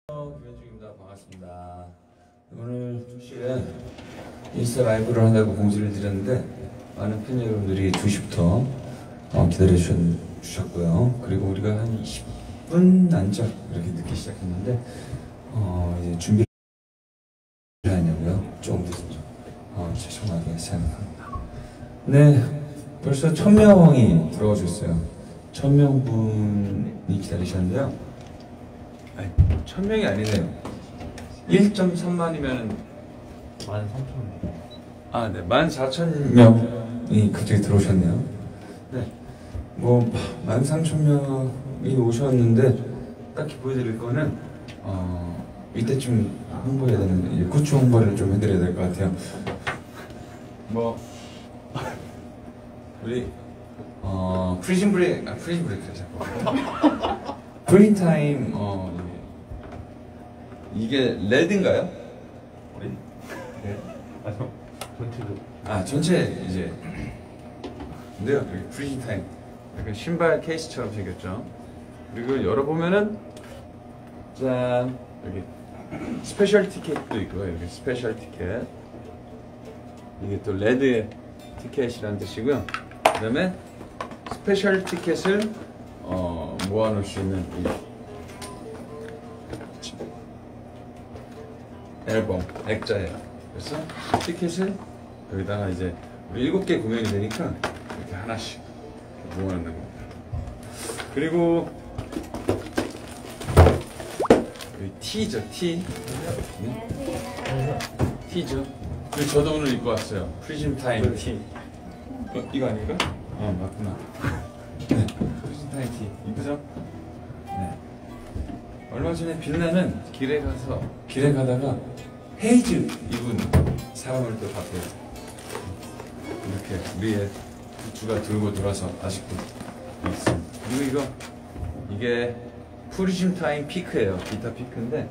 김현중입니다. 반갑습니다. 오늘 2시에 인스타 라이브를 한다고 공지를 드렸는데 많은 팬 여러분들이 2시부터 기다려 주셨고요. 그리고 우리가 한 20분 안짝 이렇게 늦게 시작했는데 이제 준비를 하냐고요. 조금 늦었죠. 죄송하게 생각합니다. 네, 벌써 1000명이 들어와 주셨어요. 1000명분이 기다리셨는데요. 아니, 1000명이 아니네요. 1.3만이면 13,000명. 아, 네, 14,000명이 갑자기 들어오셨네요. 네, 뭐 13,000명이 오셨는데 딱히 보여드릴 거는 이때쯤 홍보해야 되는 굿즈 홍보를 좀 해드려야 될 것 같아요. 뭐 우리 프리즌 브레이크 자꾸 프린타임 이게 레드인가요? 우리? 네. 아니요. 전체도. 전체 이제 근데요, 여기 프린타임 약간 신발 케이스처럼 생겼죠. 그리고 열어보면은 짠, 여기 스페셜 티켓도 있고요. 여기 스페셜 티켓, 이게 또 레드 티켓이라는 뜻이고요. 그 다음에 스페셜 티켓을 모아놓을 수 있는 이 앨범, 액자예요. 그래서 티켓을 여기다가 이제 우리 7개 공연이 되니까 이렇게 하나씩 모아놓는 겁니다. 그리고 여기 티죠, 티. 티죠. 그리고 저도 오늘 입고 왔어요. 프리즘 타임 티. 이거 아닌가? 맞구나. 네, 프리즘 타임 티. 이쁘죠? 네. 얼마 전에 빛나는 길에 가다가 헤이즈 입은 사람을 또 봤어요. 이렇게 우리의 굿즈가 들고 돌아서 아직도 있습니다. 그리고 이게 프리즘 타임 피크예요. 기타 피크인데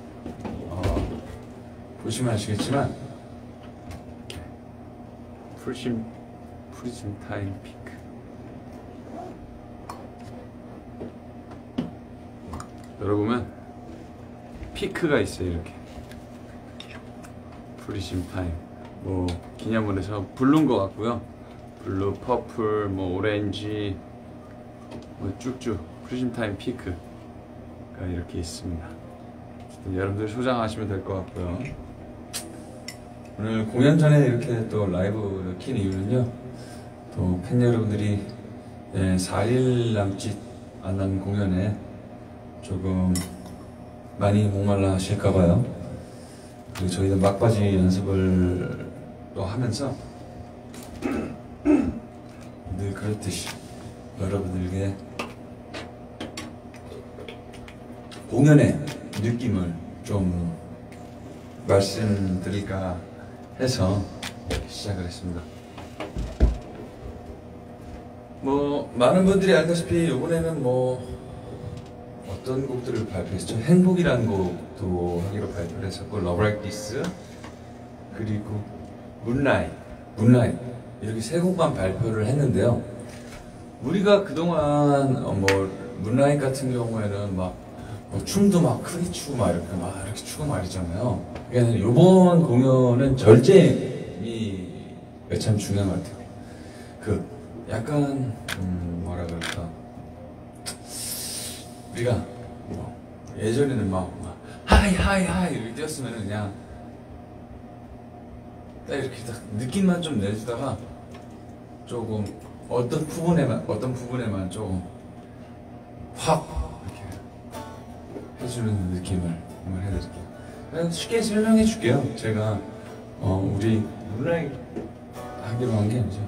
보시면 아시겠지만 프리즘 타임 피크. 열어보면 피크가 있어요. 이렇게 프리즘 타임, 뭐 기념물에서 블루인 것 같고요. 블루, 퍼플, 뭐 오렌지, 뭐 쭉쭉 프리즘 타임 피크가 이렇게 있습니다. 여러분들 소장하시면 될 것 같고요. 오늘 공연 전에 이렇게 또 라이브를 킨 이유는요, 또 팬 여러분들이 4일 남짓 안 남은 공연에 조금 많이 목말라 하실까봐요. 그리고 저희도 막바지 연습을 또 하면서 늘 그렇듯이 여러분들에게 공연의 느낌을 좀 말씀드릴까 해서 시작을 했습니다. 뭐 많은 분들이 알다시피 이번에는 뭐 어떤 곡들을 발표했죠? 행복이라는 곡도 하기로 발표를 했었고, Love Like This, 그리고 Moonlight 이렇게 세 곡만 발표를 했는데요. 우리가 그동안 뭐 Moonlight 같은 경우에는 막 춤도 막 크게 추고 막 이렇게 추고 말이잖아요. 그러니까 이번 공연은 절제미가 참 중요한 것 같아요. 그 약간 뭐라 그럴까, 우리가 뭐 예전에는 막 하이 이렇게 뛰었으면 그냥 딱 이렇게 딱 느낌만 좀 내주다가 조금 어떤 부분에만 조금 확 이렇게 해주는 느낌을 한번 해드릴게요. 그냥 쉽게 설명해 줄게요. 제가 우리 문라이 하기로 한 게 아니죠.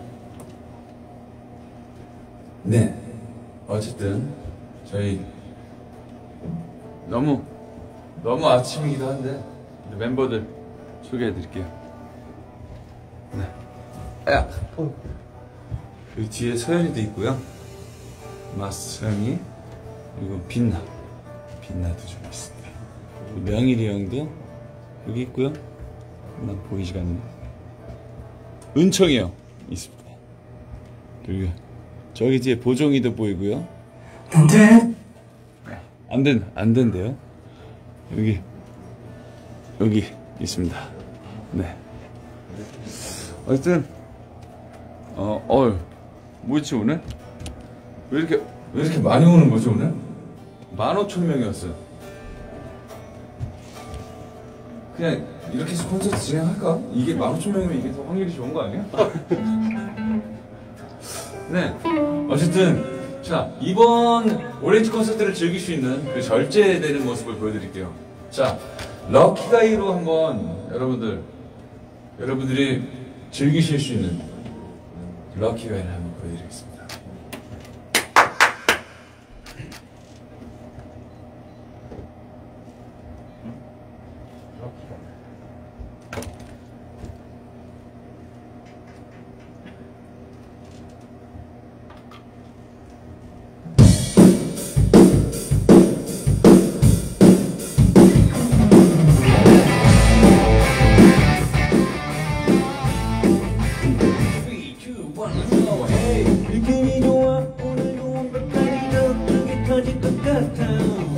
네, 어쨌든 저희 너무 아침이기도 한데 멤버들 소개해드릴게요. 네. 여기 뒤에 서연이도 있고요. 마스형이, 그리고 빛나도 좀 있습니다. 명일이 형도 여기 있고요. 난 보이지가 않네. 은청이 형 있습니다. 그리고 저기 뒤에 보종이도 보이고요. 안 된대요. 여기 있습니다. 네. 어쨌든 뭐지 오늘? 왜 이렇게 많이 오는 거지 오늘? 15,000명이었어요. 그냥 이렇게 해서 콘서트 진행할까? 이게 15,000명이면 이게 더 확률이 좋은 거 아니야? 네. 어쨌든 자, 이번 오렌지 콘서트를 즐길 수 있는 그 절제되는 모습을 보여드릴게요. 자, 럭키가이로 한번 여러분들이 즐기실 수 있는 럭키가이를 한번 보여드리겠습니다. 느낌이 좋아 오늘 좋은 것까지 더 크게 터질 것 같아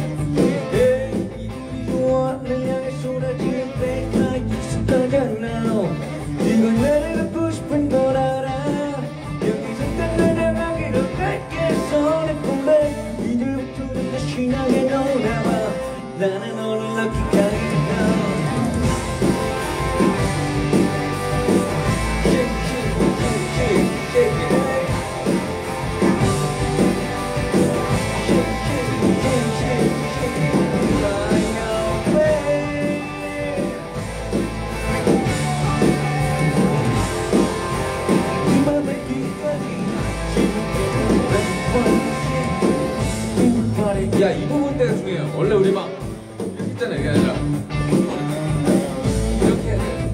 기분이 좋아 널 향해 쏟아지는 백라이트 떠잖아 이건 나를 갖고 싶은 걸 알아 여기서 끝내려가기로 갈게 손에 폰배 이제부터는 더 신나게 놀아봐 나는 오늘 럭키가이다 야, 이 부분 때가 중요해요. 원래 우리 막 이렇게 있잖아, 이게 아니라 이렇게 해야 돼.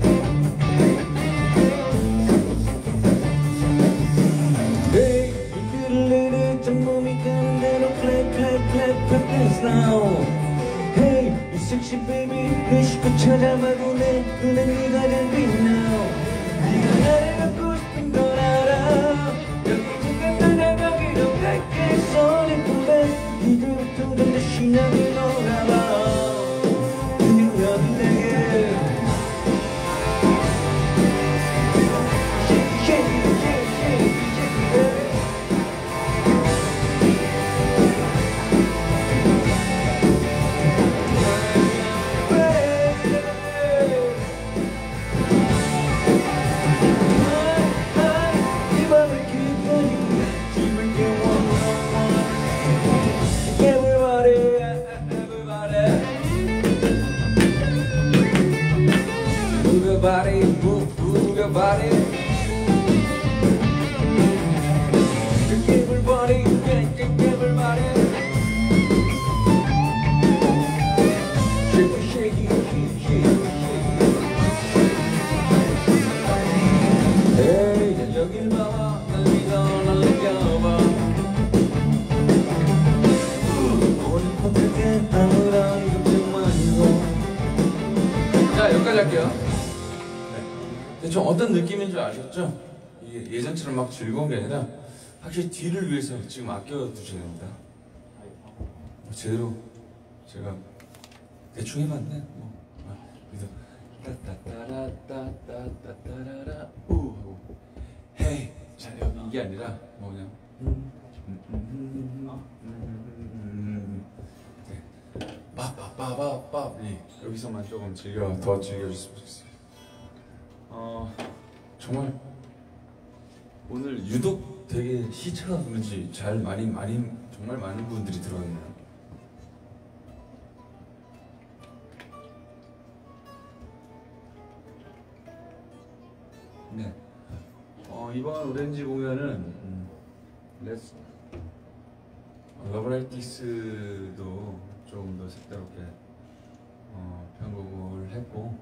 Hey, 이끌을 내렸던 몸이 가는 대로 clap clap clap clap dance now Hey, 이 섹시 베이비 의식도 찾아봐도 내 눈엔 네가 잘 빛나 네가 나를 갖고 싶은 걸 알아 여기 끝나가기로 갈게 손에 폰배 이제부터 좀 더 신나게 놀아봐 그냥 너는 내게 Shake, shake, shake, shake, shake, baby 이 밤을 끝까지 지물게 Everybody, everybody Move your body, move your body Everybody, everybody Shake it, shake it, shake it, shake it Hey, 여길 봐봐 날 믿어 날 느껴봐 오늘 포트게 아무런 걱정 말고 자, 여기까지 할게요. 네. 대충 어떤 느낌인 줄 아셨죠? 이게 예전처럼 막 즐거운 게 아니라 확실히 뒤를 위해서 지금 아껴두셔야 됩니다. 제대로 제가 대충 해봤네. 그래서 따따따라따따따따라라 우 헤이 자 여기 이게 아니라 뭐냐 빠빠빠빠빠 여기서만 조금 더 즐겨주셨으면 좋겠어요. 정말 오늘 유독 되게 시차가 그런지 정말 많은 분들이 들어왔네요. 네. 이번 오렌지 공연은 러브라이티스도 조금 더 색다르게 편곡을 했고,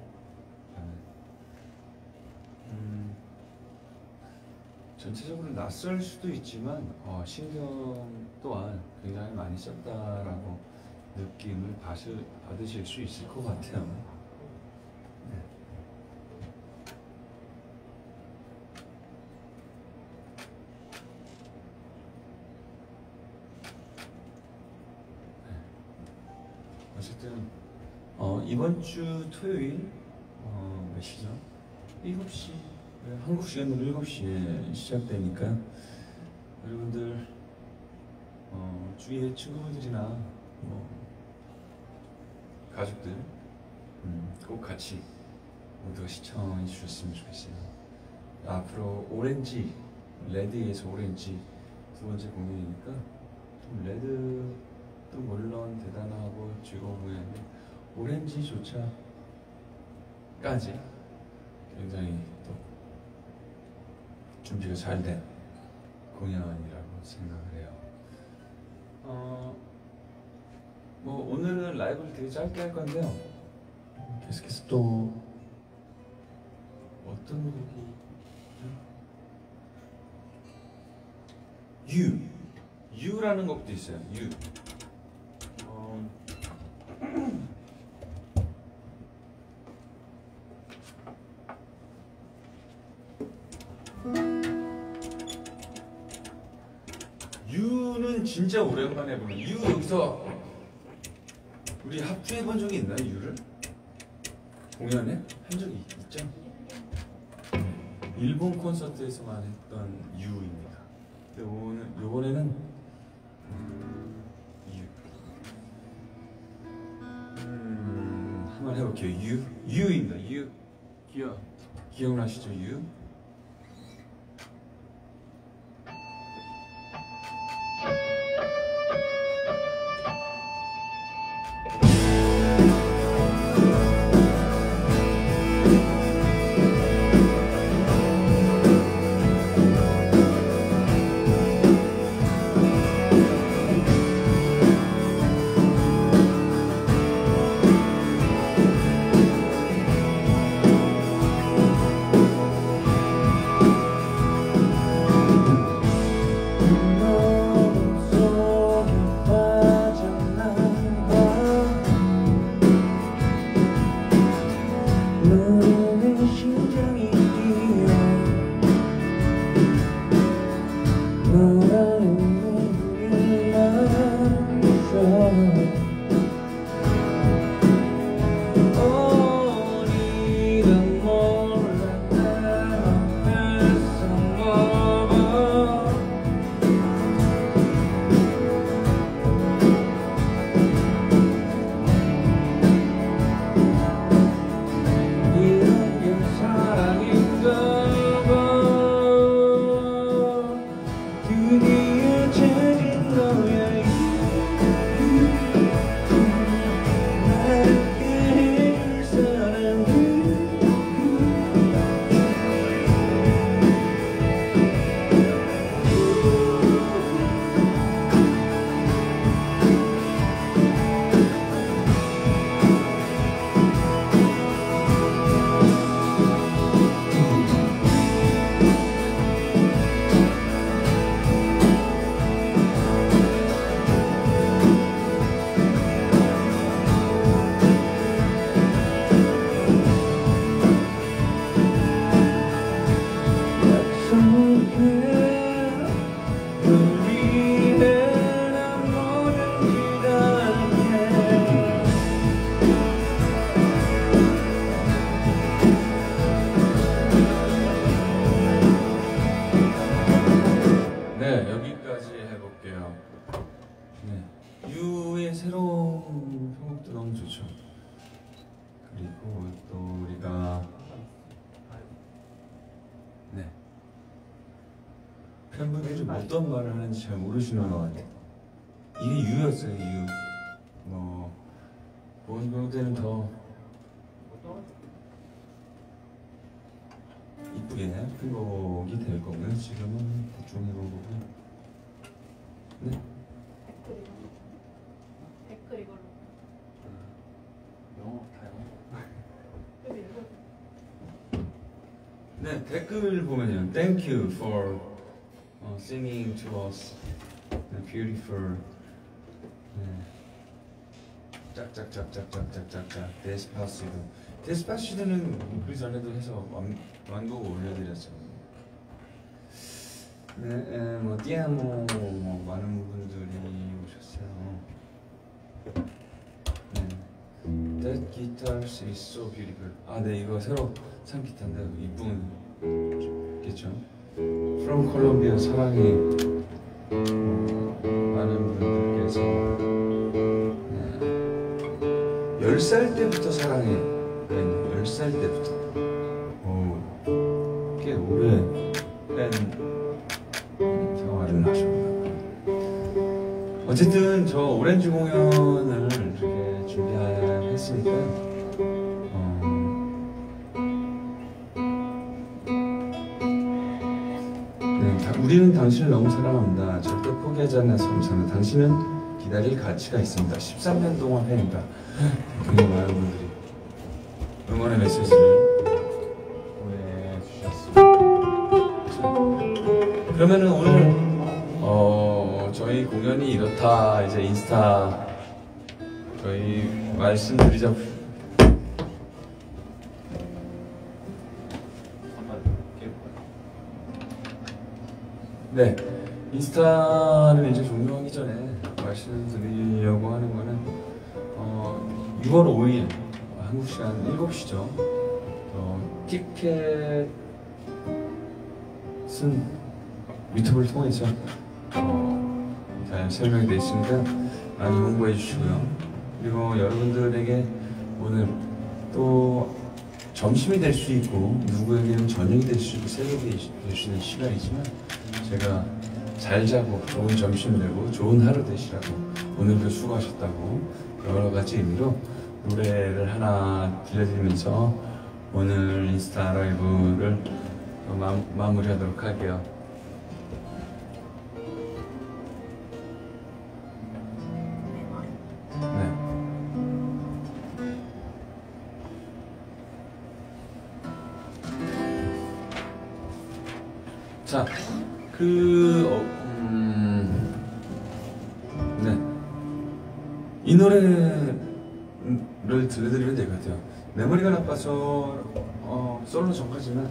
전체적으로 낯설 수도 있지만 신경 또한 굉장히 많이 썼다라고 느낌을 받으실 수 있을 것 같아요. 네. 어쨌든 이번 주 토요일 몇 시죠? 7시 한국 시간으로 7시에 시작되니까 여러분들 주위에 친구분들이나 뭐 가족들 꼭 같이 모두 시청해 주셨으면 좋겠어요. 앞으로 오렌지, 레드에서 오렌지 두 번째 공연이니까 좀 레드도 물론 대단하고 즐거운 공연인데 오렌지조차까지 굉장히 또 준비가 잘 된 공연이라고 생각을 해요. 뭐 오늘은 라이브를 되게 짧게 할 건데요. 계속해서 또 어떤 곡이 U라는 곡도 있어요. U. U는 진짜 오랜만에 보는. U 여기서 우리 합주해 본 적이 있나요? U를 공연에 한 적이 있죠? 일본 콘서트에서만 했던 U입니다. 근데 오늘 이번에는 U. 한번 해볼게요. U입니다. U. 기억나시죠? U. 네, 여기까지 해볼게요. 네, U의 새로운 편곡도 너무 좋죠. 그리고 또 우리가 네 팬분들이 어떤 말을 하는지 잘 모르시는 것 같아요. 이게 U였어요. U. 본 때는 더 이쁘게 편곡이 될 거고요. 지금은 대충 해본 거고. 네. 댓글 이걸로. 영어 다 영어. 네, 댓글 보면요. Thank you for singing to us beautiful. 네. 짝짝짝짝짝짝짝짝 데스파시도. 데스파시도는 우리 전에도 해서 완곡 올려드렸죠. 네, 뭐 띠아모 많은 분들이 오셨어요. 네. That guitar is so beautiful. 아, 네, 이거 새로 산 기타인데 이쁘겠죠? From Colombia 사랑해. 많은 분들께서 10살 때부터 사랑해. 10살 때부터. 꽤 오랜 생활을 하셨나. 어쨌든 저 오렌지 공연을 이렇게 준비했으니까 네, 우리는 당신을 너무 사랑합니다. 절대 포기하지 않는 섬사는 당신은 기다릴 가치가 있습니다. 13년 동안 팬입니다. 굉장히 많은 분들이 응원의 메시지를 보내주셨습니다. 그러면은 오늘 저희 공연이 이렇다. 이제 인스타 저희 말씀드리자. 네, 인스타를 이제 종료하기 전에 말씀드리려고 하는 거는 6월 5일 한국 시간 7시죠. 티켓은 유튜브를 통해서 잘 설명이 되어 있으니까 많이 홍보해 주시고요. 그리고 여러분들에게 오늘 또 점심이 될 수 있고 누구에게는 저녁이 될 수 있고 새벽이 될 수 있는 시간이지만 제가 잘 자고 좋은 점심 되고 좋은 하루 되시라고 오늘도 수고하셨다고 여러 가지 의미로 노래를 하나 들려드리면서 오늘 인스타 라이브를 마무리하도록 할게요. 네. 자, 네. 이 노래를 들려드리면 될 것 같아요. 내 머리가 나빠서 솔로 전까지는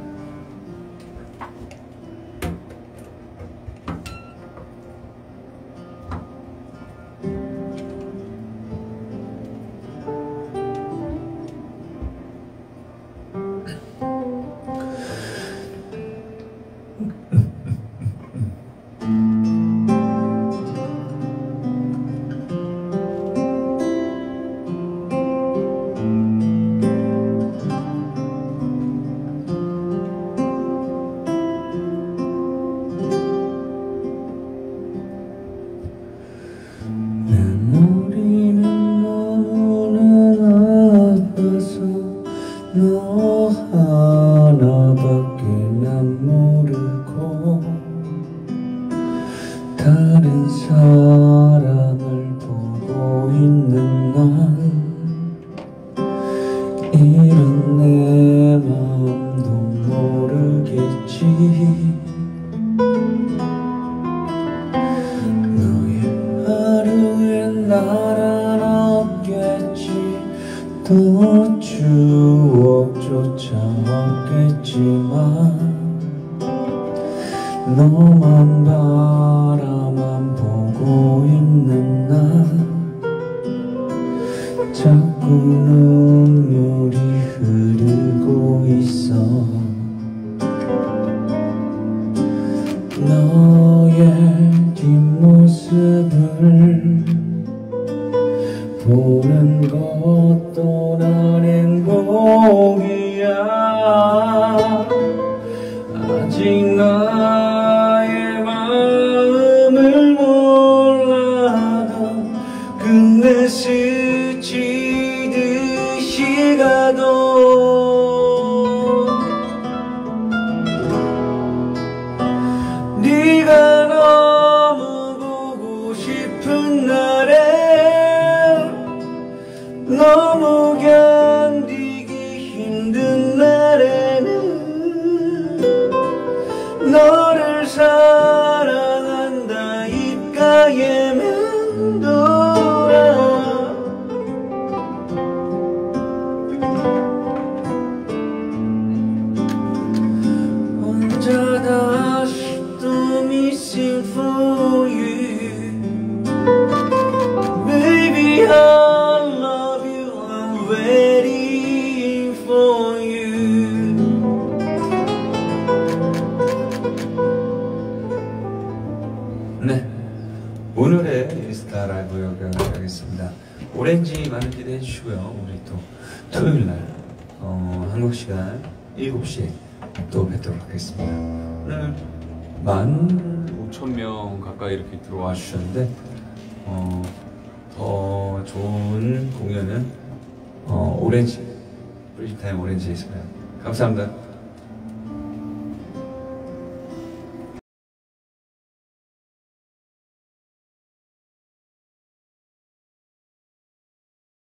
너 하나밖에 난 모르고 다른 사람을 보고 있는 난 이런 내 마음도 모르겠지. 너의 하루엔 나란 없겠지. 또 추억조차 없겠지만 너만 바라만 보고 있는 난 자꾸 눈물이 흐르고 있어. 너의 뒷모습을 보는 것도 난 행복이야. 아직 나의 마음을 몰라도 끝내 스치듯이 가도 네가 너무 보고 싶은 날에 너무 견디기 힘든 날에는 너를 사랑한다 입가에 맴돌아. 혼자 다시 또 missing for you baby. I love you, I waiting for you. 네, 오늘의 인스타 라이브 여기까지하겠습니다. 오렌지 많은 기대해 주시고요. 우리 또 토요일날 한국 시간 7시에 또 뵙도록 하겠습니다. 오늘 15,000명 가까이 이렇게 들어와 주셨는데 더 좋은 공연은 오렌지 브리지타임 오렌지에서요. 감사합니다.